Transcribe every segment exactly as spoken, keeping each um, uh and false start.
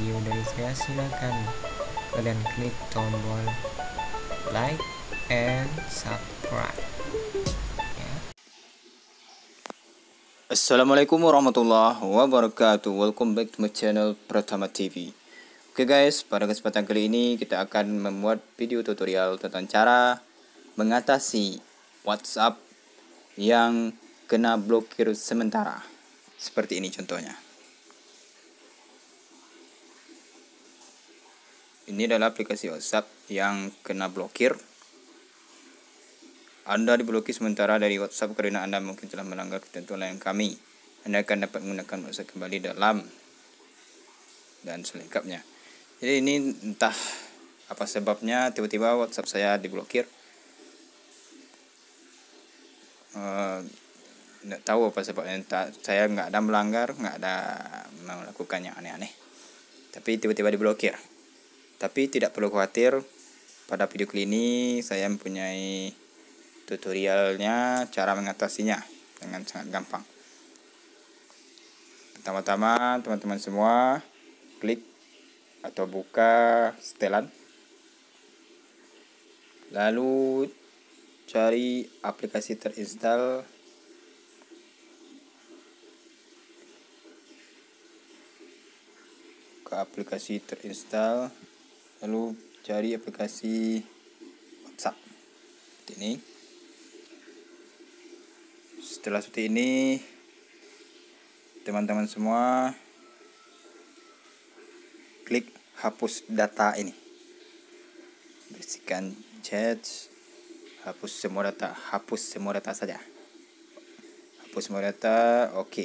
video dari saya, silakan kalian klik tombol like and subscribe ya. Assalamualaikum warahmatullahi wabarakatuh. Welcome back to my channel Pratama T V. Oke guys, pada kesempatan kali ini kita akan membuat video tutorial tentang cara mengatasi WhatsApp yang kena blokir sementara. Seperti ini contohnya. Ini adalah aplikasi WhatsApp yang kena blokir. Anda diblokir sementara dari WhatsApp karena Anda mungkin telah melanggar ketentuan layanan kami. Anda akan dapat menggunakan WhatsApp kembali dalam dan selengkapnya. Jadi ini entah apa sebabnya tiba-tiba WhatsApp saya diblokir. Uh, nggak tahu apa sebabnya. Entah, saya nggak ada melanggar, nggak ada melakukan yang aneh-aneh. Tapi tiba-tiba diblokir. Tapi tidak perlu khawatir. Pada video kali ini saya mempunyai tutorialnya cara mengatasinya dengan sangat gampang. Pertama-tama teman-teman semua klik atau buka setelan, lalu cari aplikasi terinstall. Ke aplikasi terinstall, lalu cari aplikasi WhatsApp seperti ini. Setelah seperti ini, teman-teman semua klik hapus data ini. Bersihkan chat, hapus semua data, hapus semua data saja. Hapus semua data, oke. Okay.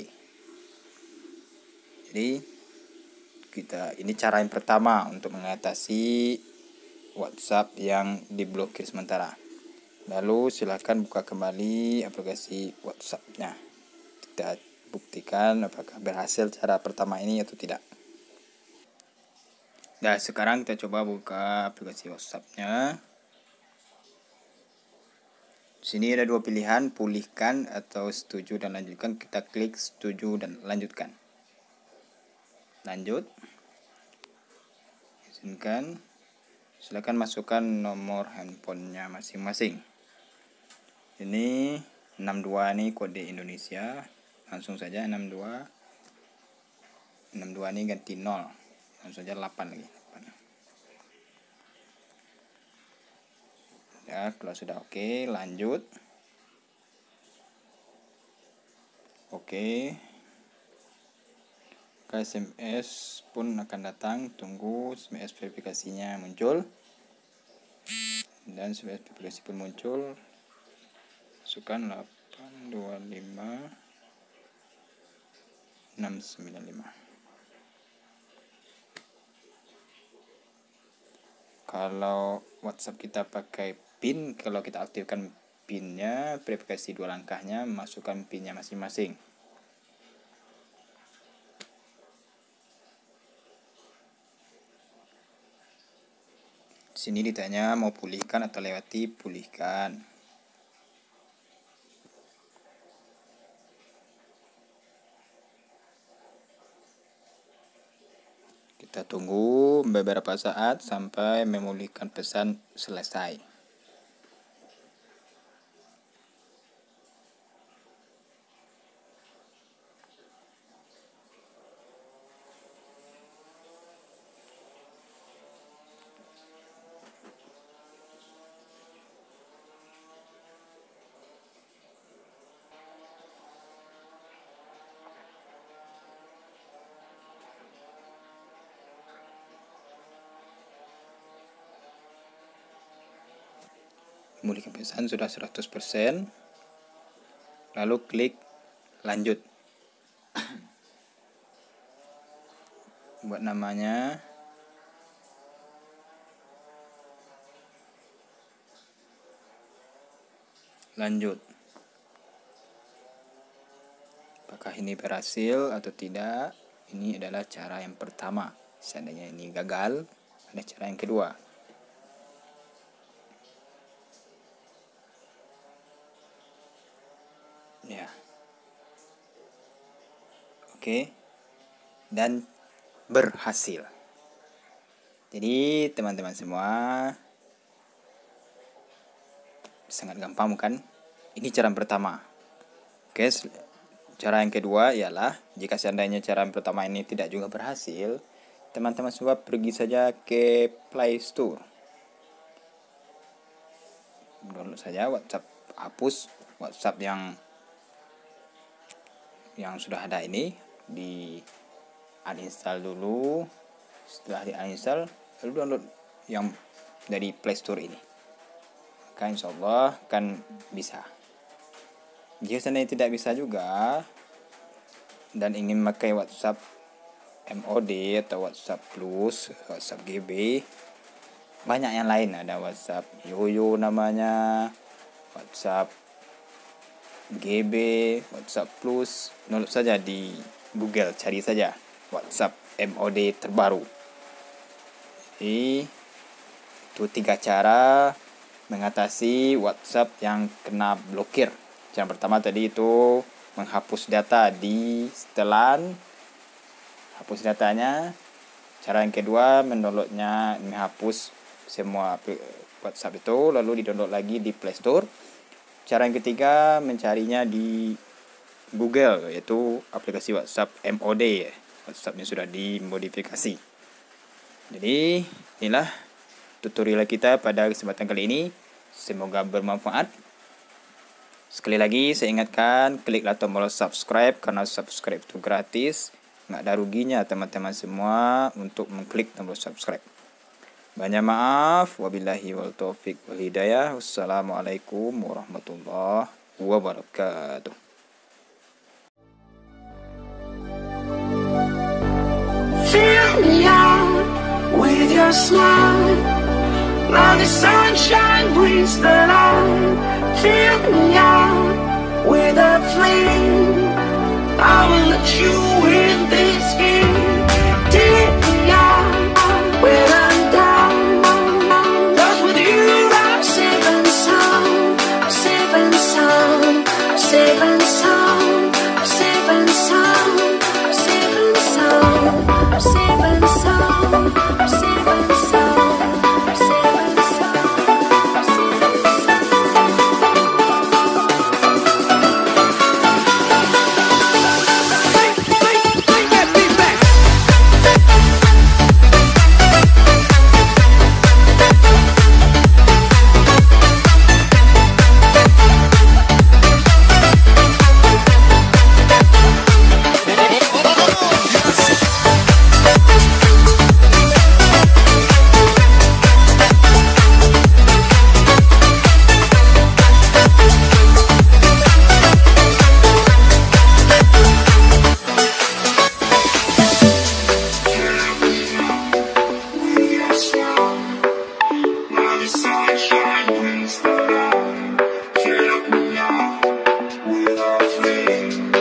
Jadi kita ini cara yang pertama untuk mengatasi WhatsApp yang diblokir sementara. Lalu silakan buka kembali aplikasi WhatsApp-nya. Kita buktikan apakah berhasil cara pertama ini atau tidak. Nah, sekarang kita coba buka aplikasi WhatsApp-nya. Sini ada dua pilihan, pulihkan atau setuju dan lanjutkan. Kita klik setuju dan lanjutkan. Lanjut. Izinkan. Silakan masukkan nomor handphonenya masing-masing. Ini enam dua ini kode Indonesia. Langsung saja enam dua. enam dua ini ganti nol. Langsung saja delapan lagi. Ya, kalau sudah oke, okay, lanjut. Oke. Okay. S M S pun akan datang. Tunggu S M S verifikasinya muncul. Dan S M S verifikasi pun muncul. Masukkan delapan dua lima enam sembilan lima. Kalau WhatsApp kita pakai PIN, kalau kita aktifkan PIN-nya, verifikasi dua langkahnya, masukkan PIN-nya masing-masing. Sini ditanya mau pulihkan atau lewati, pulihkan. Kita tunggu beberapa saat sampai memulihkan pesan selesai. Memulihkan pesan sudah seratus persen. Lalu klik lanjut. Buat namanya. Lanjut. Apakah ini berhasil atau tidak? Ini adalah cara yang pertama. Seandainya ini gagal, ada cara yang kedua. Ya. Oke. Dan berhasil. Jadi teman-teman semua, sangat gampang kan? Ini cara yang pertama. Oke, cara yang kedua ialah jika seandainya cara yang pertama ini tidak juga berhasil, teman-teman semua pergi saja ke Play Store. Download saja WhatsApp, hapus WhatsApp yang yang sudah ada ini, di uninstall dulu. Setelah di uninstall, lalu download yang dari Play Store ini. Maka insya Allah kan bisa. Jika seandainya tidak bisa juga dan ingin memakai WhatsApp M O D atau WhatsApp Plus, WhatsApp G B, banyak yang lain. Ada WhatsApp Yoyo namanya, WhatsApp G B, WhatsApp Plus. Download saja di Google, cari saja WhatsApp M O D terbaru. Jadi, itu tiga cara mengatasi WhatsApp yang kena blokir. Yang pertama tadi itu menghapus data di setelan, hapus datanya. Cara yang kedua mendownloadnya, menghapus semua WhatsApp itu, lalu di-download lagi di Play Store. Cara yang ketiga mencarinya di Google, yaitu aplikasi WhatsApp M O D, WhatsApp yang sudah dimodifikasi. Jadi inilah tutorial kita pada kesempatan kali ini. Semoga bermanfaat. Sekali lagi saya ingatkan, kliklah tombol subscribe karena subscribe itu gratis. Nggak ada ruginya teman-teman semua untuk mengklik tombol subscribe. Banyak maaf. Wabillahi wal taufiq wal hidayah. Wassalamualaikum warahmatullahi wabarakatuh. Fill me out with your smile. Now the sunshine brings the light. Fill me out with a flame. I will let you in this game. Take me out when I'm down. 'Cause with you I'm safe and sound. Safe and sound. Safe and sound. Safe and sound. Safe and sound. Safe and sound. Safe and sound. Sunshine brings the light. Fill me out with a flame.